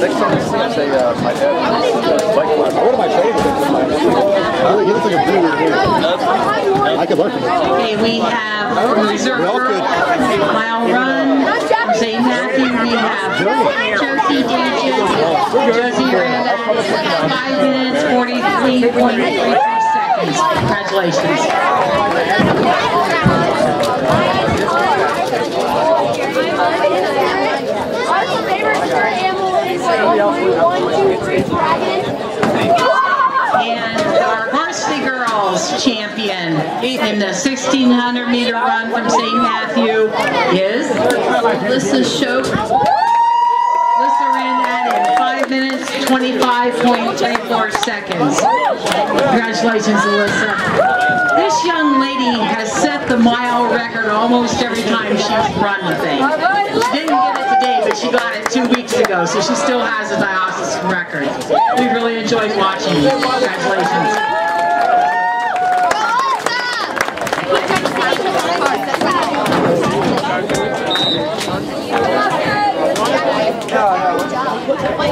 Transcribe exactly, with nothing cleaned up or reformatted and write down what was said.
Next time you see him, say, uh, my dad. Like, what am I saying? He looks like a pretty weird dude. I could learn from him. Okay, we have from Reserve Girl, Mile Run, from Saint Matthew, we have Josie Digits, Josie ran at five minutes, forty-three point three three seconds. Congratulations. And our varsity girls champion in the sixteen hundred meter run from Saint Matthew is Alyssa Shope. Alyssa ran that in five minutes, twenty-five point three four seconds. Congratulations, Alyssa. This young lady has set the mile record almost every time she's run the thing. She didn't get it today, but she got it two weeks ago, so she still has a diocesan record. We really enjoyed watching you. Congratulations. Yeah, yeah.